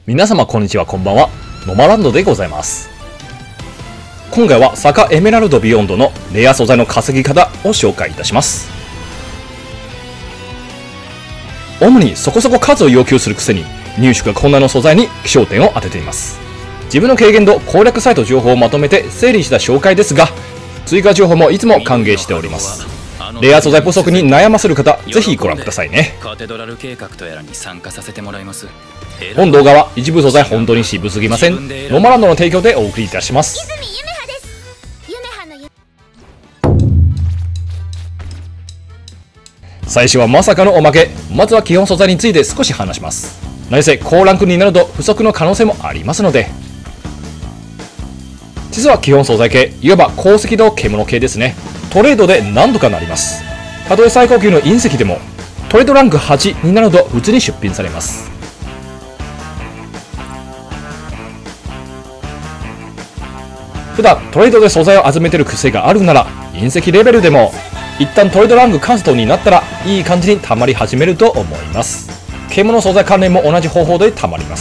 皆様こんにちは、こんばんは。ノマランドでございます。今回はサカエメラルドビヨンドのレア素材の稼ぎ方を紹介いたします。主にそこそこ数を要求するくせに入手が困難な素材に焦点を当てています。自分の経験と攻略サイト情報をまとめて整理した紹介ですが、追加情報もいつも歓迎しております。レア素材不足に悩ませる方、ぜひご覧くださいね。 カテドラル計画とやらに参加させてもらいます。 本動画は一部素材本当に渋すぎません。ノマランドの提供でお送りいたします。最初はまさかのおまけ。まずは基本素材について少し話します。何せ高ランクになると不足の可能性もありますので。実は基本素材系、いわば鉱石の獣系ですね。トレードで何とかなります。たとえ最高級の隕石でもトレードランク8になると普通に出品されます。普段トレードで素材を集めてる癖があるなら、隕石レベルでも一旦トレードランクカストになったらいい感じに溜まり始めると思います。獣素材関連も同じ方法で溜まります。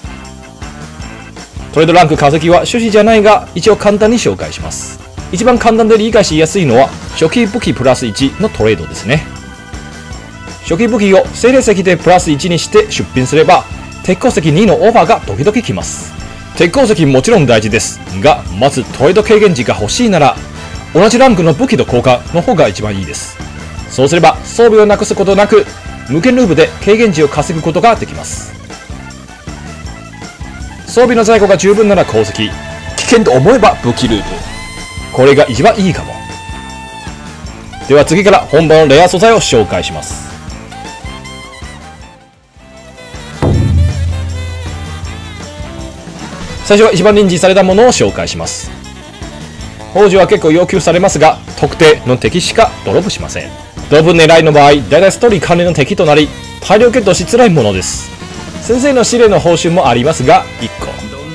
トレードランク化石は趣旨じゃないが一応簡単に紹介します。一番簡単で理解しやすいのは初期武器プラス1のトレードですね。初期武器を精霊石でプラス1にして出品すれば鉄鉱石2のオファーが時々来ます。鉄鉱石もちろん大事ですが、まずトレード軽減値が欲しいなら同じランクの武器と交換の方が一番いいです。そうすれば装備をなくすことなく無限ループで軽減値を稼ぐことができます。装備の在庫が十分なら鉱石、危険と思えば武器ループ、これが一番いいかも。では次から本場のレア素材を紹介します。最初は一番認知されたものを紹介します。宝珠は結構要求されますが、特定の敵しかドロップしません。ドロップ狙いの場合、だいたいストーリー関連の敵となり、大量ゲットしづらいものです。先生の試練の報酬もありますが、1個。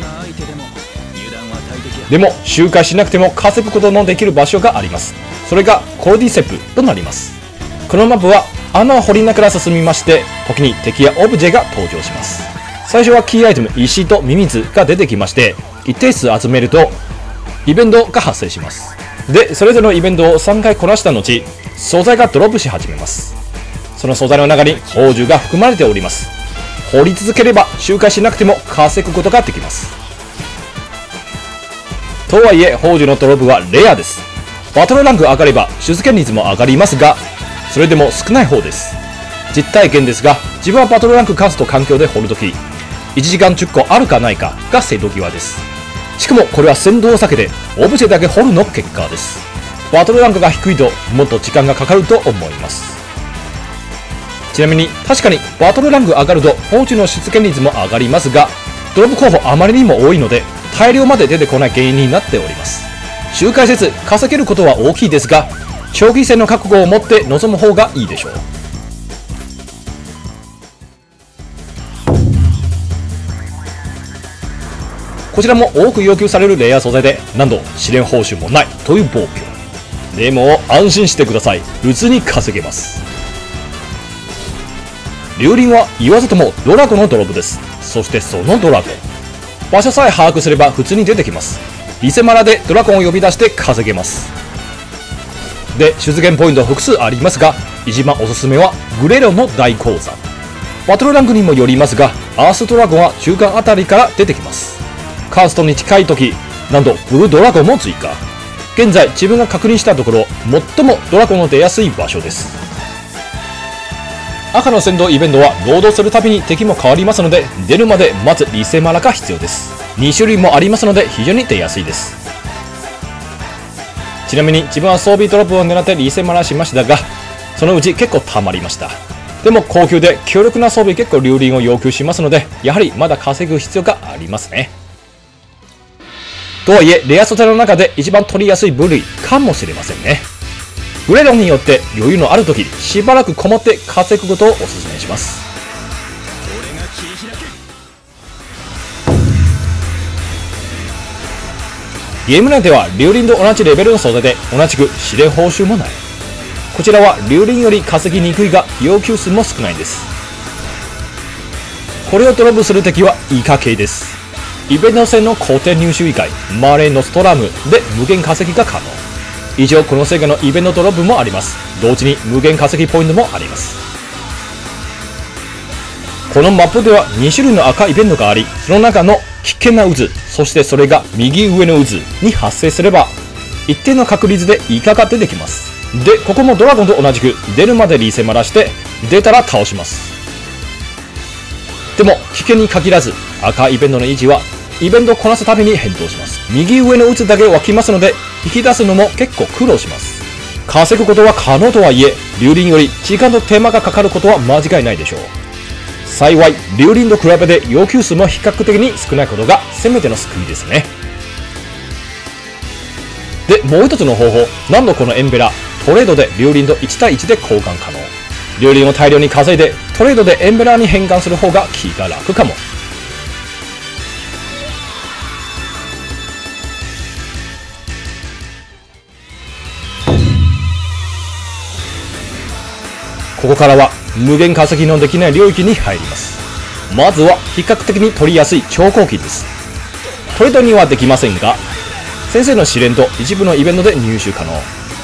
でも、周回しなくても稼ぐことのできる場所があります。それがコルディセプとなります。このマップは穴を掘りながら進みまして、時に敵やオブジェが登場します。最初はキーアイテム石とミミズが出てきまして、一定数集めるとイベントが発生します。で、それぞれのイベントを3回こなした後、素材がドロップし始めます。その素材の中に宝珠が含まれております。掘り続ければ周回しなくても稼ぐことができます。とはいえ宝珠のドロップはレアです。バトルランク上がれば出現率も上がりますが、それでも少ない方です。実体験ですが、自分はバトルランクカスト環境で掘るとき1時間10個あるかないかが瀬戸際です。しかもこれは先導を避けてオブジェだけ掘るの結果です。バトルランクが低いともっと時間がかかると思います。ちなみに確かにバトルランク上がると宝珠の出現率も上がりますが、ドロップ候補あまりにも多いので大量まで出てこない原因になっております。周回せず稼げることは大きいですが、長期戦の覚悟を持って臨む方がいいでしょう。こちらも多く要求されるレア素材で、何度試練報酬もないという暴挙。でも安心してください、普通に稼げます。竜輪は言わずともドラゴンのドロップです。そしてそのドラゴン、場所さえ把握すれば普通に出てきます。リセマラでドラゴンを呼び出して稼げます。で、出現ポイント複数ありますが、一番おすすめはグレロの大鉱山。バトルランクにもよりますが、アースドラゴンは中間あたりから出てきます。カーストに近い時、なんとブルードラゴンも追加。現在自分が確認したところ最もドラゴンの出やすい場所です。赤の戦闘イベントは労働するたびに敵も変わりますので、出るまでまずリセマラが必要です。2種類もありますので非常に出やすいです。ちなみに自分は装備ドロップを狙ってリセマラしましたが、そのうち結構溜まりました。でも高級で強力な装備結構竜輪を要求しますので、やはりまだ稼ぐ必要がありますね。とはいえレア素材の中で一番取りやすい部類かもしれませんね。グレロンによって余裕のある時、しばらくこもって稼ぐことをお勧めします。ゲーム内では竜輪と同じレベルの素材で同じく試練報酬もない。こちらは竜輪より稼ぎにくいが要求数も少ないんです。 これをドロップする敵はイカ系です。イベント戦の固定入手以外、マレーノストラムで無限稼ぎが可能。一応このセガのイベントドロップもあります。同時に無限稼ぎポイントもあります。このマップでは2種類の赤イベントがあり、その中の危険な渦、そしてそれが右上の渦に発生すれば一定の確率でイカが出てきます。で、ここもドラゴンと同じく出るまでリセマラして出たら倒します。でも危険に限らず赤イベントの維持はイベントをこなすために変動します。右上の渦だけ湧きますので引き出すのも結構苦労します。稼ぐことは可能とはいえ、竜輪より時間と手間がかかることは間違いないでしょう。幸い竜輪と比べて要求数も比較的に少ないことがせめての救いですね。で、もう一つの方法、なんとこのエンベラトレードで竜輪と1対1で交換可能。竜輪を大量に稼いでトレードでエンベラーに変換する方が気が楽かも。ここからは無限稼ぎのできない領域に入ります。まずは比較的に取りやすい超合金です。トレードにはできませんが、先生の試練と一部のイベントで入手可能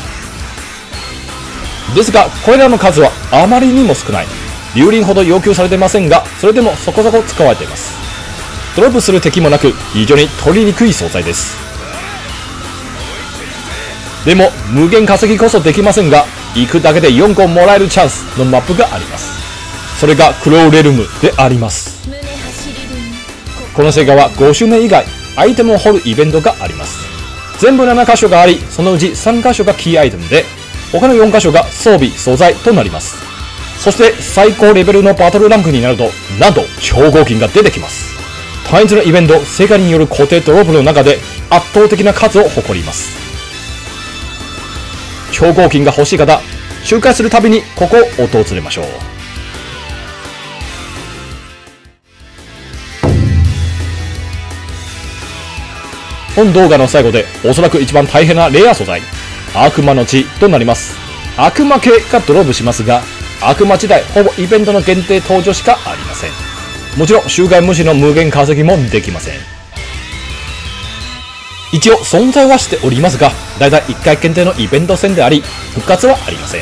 ですが、これらの数はあまりにも少ない。竜輪ほど要求されてませんが、それでもそこそこ使われています。ドロップする敵もなく非常に取りにくい素材です。でも無限稼ぎこそできませんが、行くだけで4個もらえるチャンスのマップがあります。それがクローレルムであります。このセガは5周年以外アイテムを掘るイベントがあります。全部7箇所があり、そのうち3箇所がキーアイテムで、他の4箇所が装備素材となります。そして最高レベルのバトルランクになると、なんと超合金が出てきます。単一のイベントセガによる固定ドロップの中で圧倒的な数を誇ります。超合金が欲しい方、周回するたびにここを訪れましょう。本動画の最後でおそらく一番大変なレア素材、悪魔の血となります。悪魔系がドロップしますが、悪魔自体ほぼイベントの限定登場しかありません。もちろん周回無視の無限稼ぎもできません。一応存在はしておりますが、だいたい1回限定のイベント戦であり、復活はありません。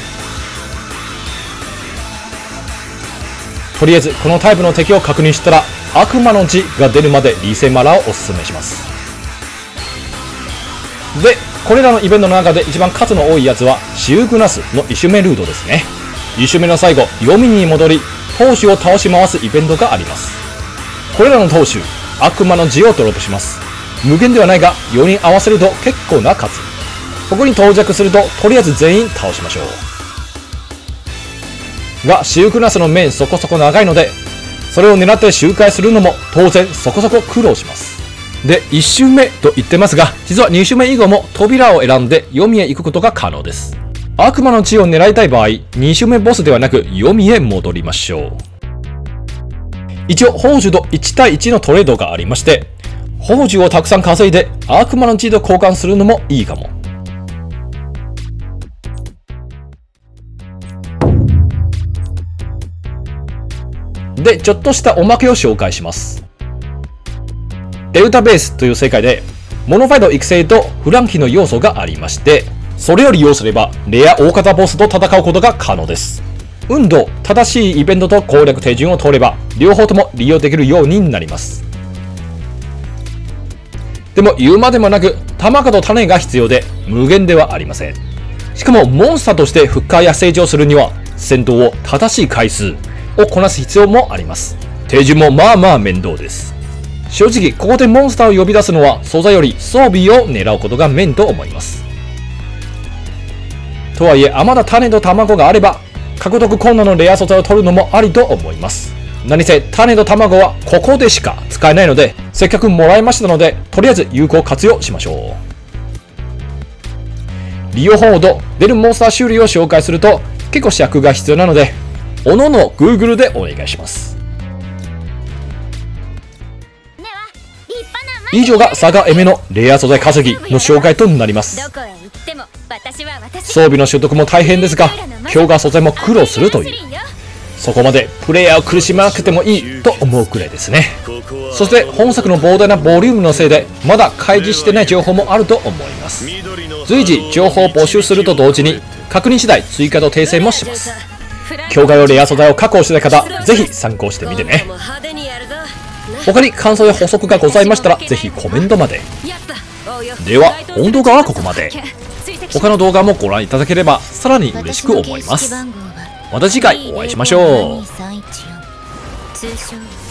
とりあえずこのタイプの敵を確認したら、悪魔の血が出るまでリセマラをおすすめします。で、これらのイベントの中で一番数の多いやつはシウグナスの異種目ルートですね。異種目の最後、読みに戻り投手を倒し回すイベントがあります。これらの投手、悪魔の字をドロップします。無限ではないが4人合わせると結構な数。ここに到着するととりあえず全員倒しましょう。が、シウグナスの面そこそこ長いので、それを狙って周回するのも当然そこそこ苦労します。で、1周目と言ってますが、実は2周目以後も扉を選んで読みへ行くことが可能です。悪魔の血を狙いたい場合、2周目ボスではなく読みへ戻りましょう。一応宝珠と1対1のトレードがありまして、宝珠をたくさん稼いで悪魔の血と交換するのもいいかも。で、ちょっとしたおまけを紹介します。デルタベースという世界でモノファイド育成とフランキーの要素がありまして、それを利用すればレア大型ボスと戦うことが可能です。運動、正しいイベントと攻略手順を通れば両方とも利用できるようになります。でも言うまでもなく卵と種が必要で無限ではありません。しかもモンスターとして復活や成長するには戦闘を正しい回数をこなす必要もあります。手順もまあまあ面倒です。正直ここでモンスターを呼び出すのは素材より装備を狙うことがメインと思います。とはいえ、まだ種と卵があれば獲得困難のレア素材を取るのもありと思います。何せ種と卵はここでしか使えないので、せっかくもらいましたのでとりあえず有効活用しましょう。利用方法と出るモンスター種類を紹介すると結構尺が必要なので、おのの Google でお願いします。以上がサガエメのレア素材稼ぎの紹介となります。装備の習得も大変ですが、強化素材も苦労するという。 そこまでプレイヤーを苦しまなくてもいいと思うくらいですね。そして本作の膨大なボリュームのせいでまだ開示してない情報もあると思います。随時情報を募集すると同時に確認次第追加と訂正もします。境界用レア素材を確保してない方、ぜひ参考してみてね。他に感想や補足がございましたらぜひコメントまで。では本動画はここまで。他の動画もご覧いただければさらに嬉しく思います。また次回お会いしましょう。